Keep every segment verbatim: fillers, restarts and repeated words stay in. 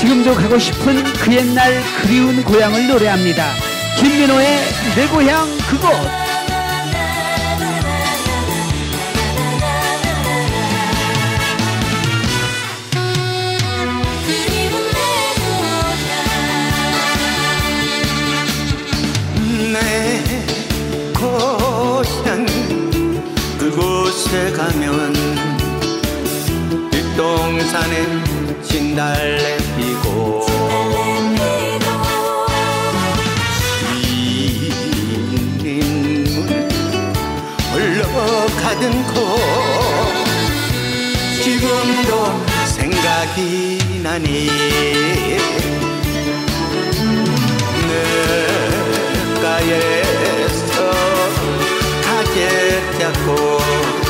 지금도 가고 싶은 그 옛날 그리운 고향을 노래합니다. 김민호의 내 고향 그곳. 내 고향 그곳에 가면 뒷동산에 진달래 피고 인물 흘러가던 곳 지금도 생각이 나니 가에서 가게 잡고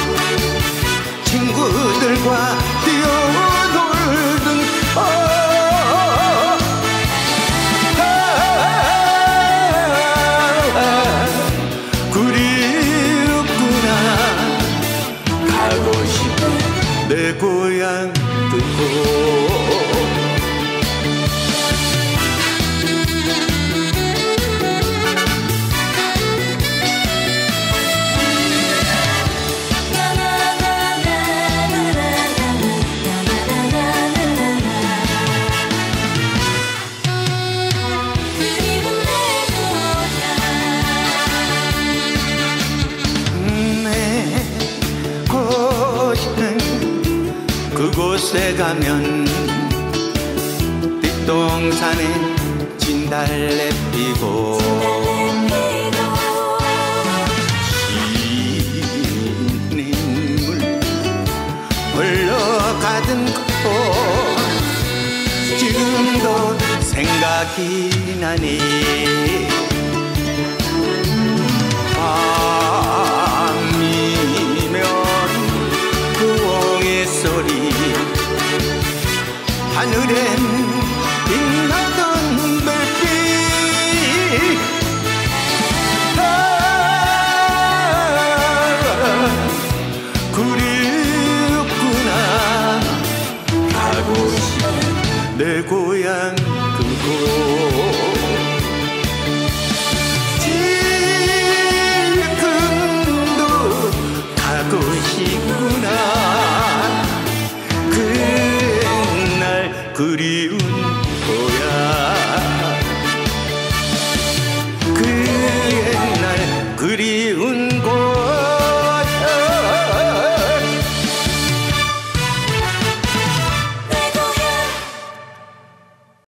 친구들과 뛰어놀던 어, 아, 아, 그리웠구나. 가고 싶은 내 고향 그곳. 그곳에 가면 뒷동산에 진달래 피고 신인물 흘러가던 곳 지금도 생각이 나니 하늘엔 빛나던 별빛 아, 그리웠구나. 가고 싶은 내 고향 그곳 지금도 가고 싶구나. 그리